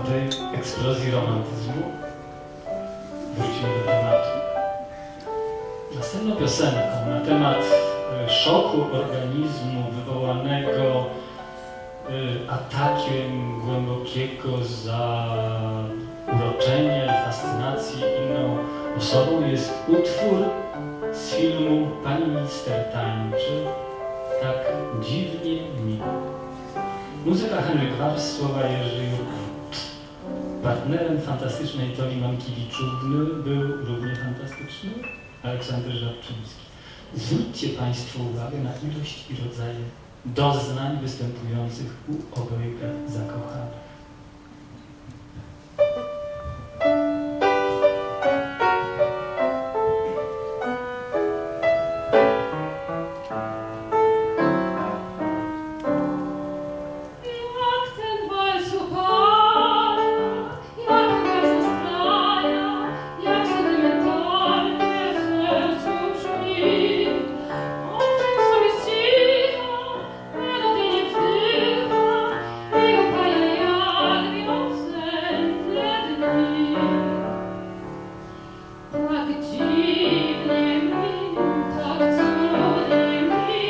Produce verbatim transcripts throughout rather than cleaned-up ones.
tej eksplozji romantyzmu wrócimy do tematu. Następną piosenką na temat szoku organizmu wywołanego atakiem głębokiego zauroczenia i fascynacji inną osobą jest utwór z filmu Pani minister tańczy tak dziwnie miło. Muzyka Henryk Wars, słowa Jerzy Jurkowicz. Partnerem fantastycznej Toli Mankiewiczówny był równie fantastyczny Aleksander Żabczyński. Zwróćcie Państwo uwagę na ilość i rodzaje doznań występujących u obojga zakochanych. Tak dziwnie mi, tak cudnie mi.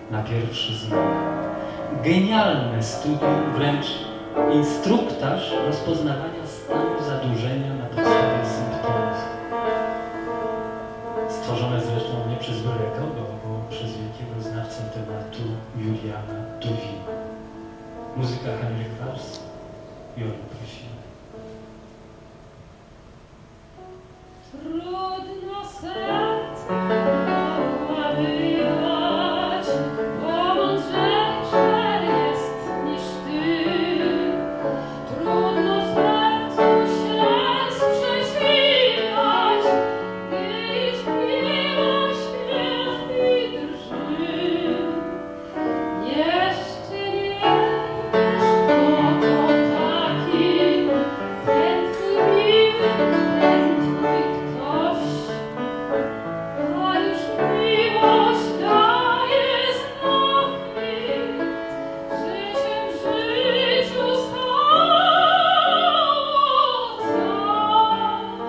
na pierwszy znak. Genialne studium, wręcz instruktaż rozpoznawania stanu zadłużenia na podstawie symptomów. Stworzone zresztą nie przez byle kogo, bo przez wielkiego znawcę tematu Juliana Tuwima. Muzyka Henryk Wals. Jolu, prosimy. Trudno serce wyjechać, bo mądrzejsze jest niż ty. Trudno sercu się sprzeciwiać, gdy śpiewa śpiew i drży. Jeszcze nie wiesz, kto to taki, ten twój miły, ten twój ktoś. A już miłość daje znaki, że się w życiu stało coś.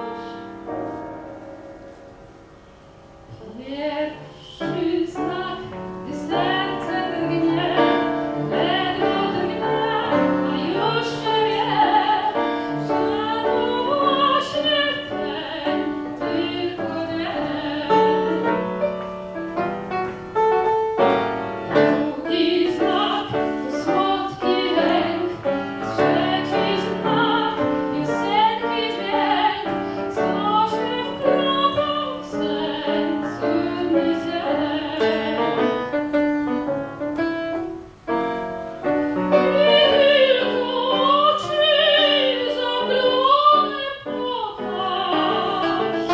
Pierwszy znak, gdy serce drgnie, ledwo drgnie, a już się wie, że to właśnie ten, tylko ten. Drugi znak to słodki lęk, trzeci znak piosenki dźwięk, co się wkradał w sercu mi dzień. I tylko oczy zamglone pokaż,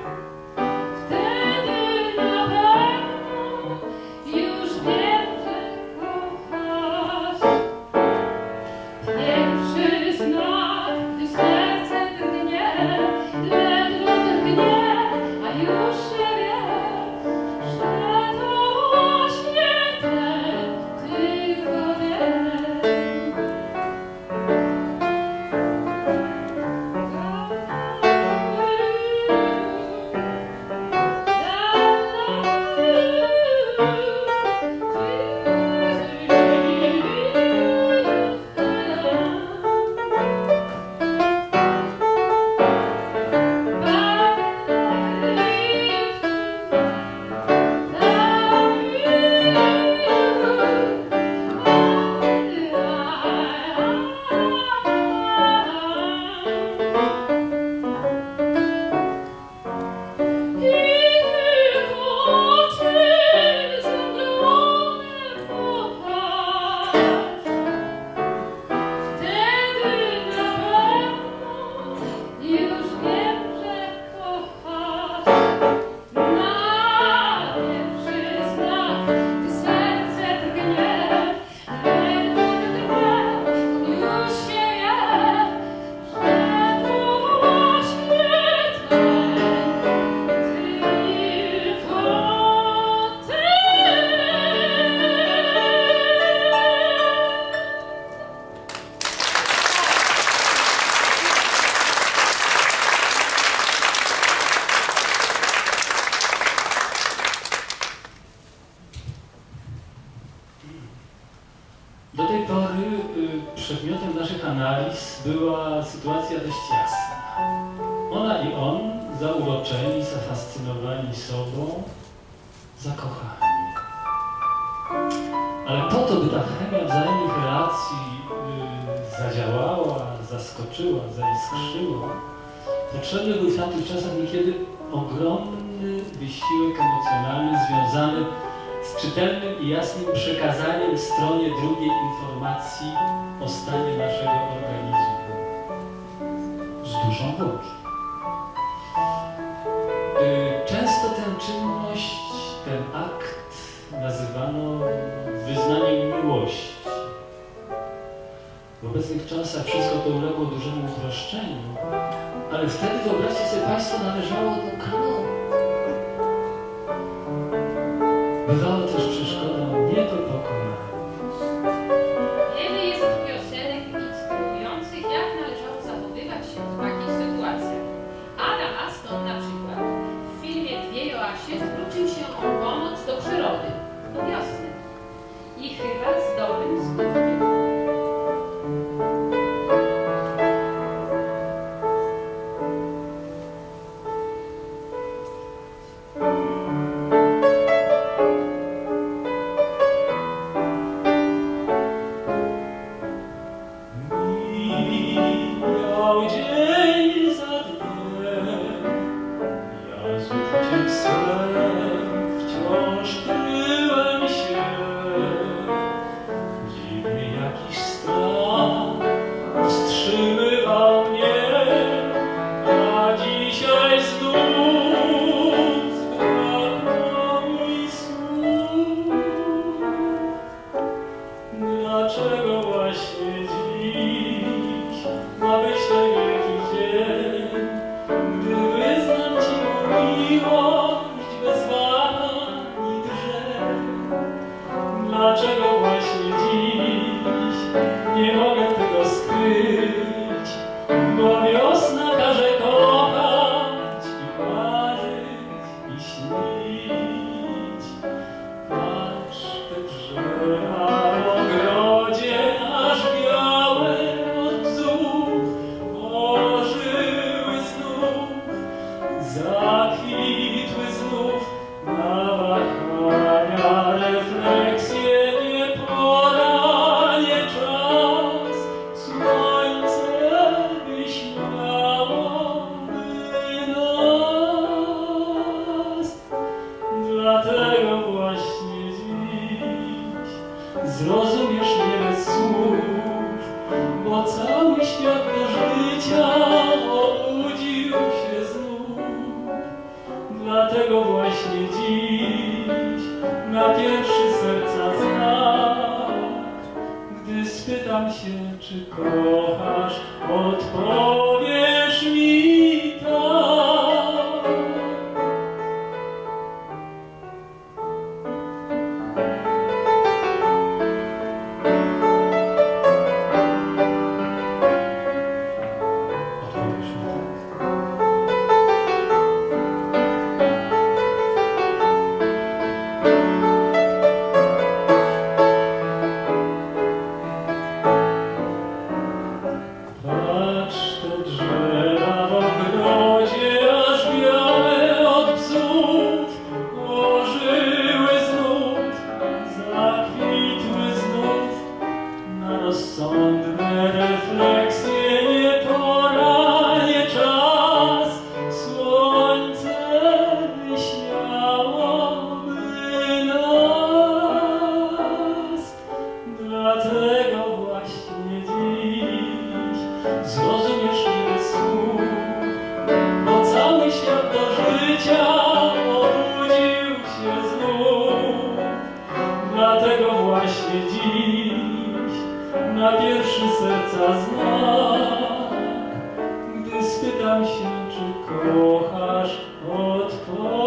wtedy na pewno już wiem, że kochasz. Pierwszy znak, gdy serce drgnie, ledwo drgnie, a już się wie, że to właśnie ten, tylko ten. Do tej pory y, przedmiotem naszych analiz była sytuacja dość jasna. Ona i on, zauroczeni, zafascynowani sobą, zakochani. Ale po to, by ta chemia wzajemnych relacji y, zadziałała, zaskoczyła, zaiskrzyła, potrzebny był w tamtych czasach niekiedy ogromny wysiłek emocjonalny związany z czytelnym i jasnym przekazaniem stronie drugiej informacji o stanie naszego organizmu z duszą włącznie. Często tę czynność, ten akt nazywano wyznaniem miłości. W obecnych czasach wszystko to uległo dużemu uproszczeniu, ale wtedy, wyobraźcie sobie Państwo, należało do kanonu. Bywało też przeszkodą nie do pokonania. Wiele jest piosenek instruujących, jak należało zachowywać się w takich sytuacjach. Adam Aston na przykład w filmie Dwie Joasie zwrócił się o pomoc do przyrody. No jasne, Dlaczego właśnie dziś nie mogę tego skryć? Bo wiosna każe kochać i marzyć i śnić. Patrz, te drzewa w ogrodzie aż białe od bzów ożyły znów, zakwitły znów na wahania, refleksje, nie pora, nie czas. Słońce wyśmiałoby nas. Dlatego właśnie dziś zrozumiesz mnie bez słów, bo cały świat do życia obudził się znów. Dlatego właśnie dziś na pierwszy serca znak, gdy spytam się, czy kochasz, odpowiesz mi tak. Odpowiesz mi tak. Patrz, te drzewa w ogrodzie aż białe od bzów ożyły znów, zakwitły znów na rozsądne refleksje, nie pora, nie czas. Słońce wyśmiałoby nas. Dlatego właśnie dziś zrozumiesz mnie bez słów, bo cały świat do życia obudził się znów. Dlatego właśnie dziś na pierwszy serca znak, gdy spytam się, czy kochasz, odpowiesz.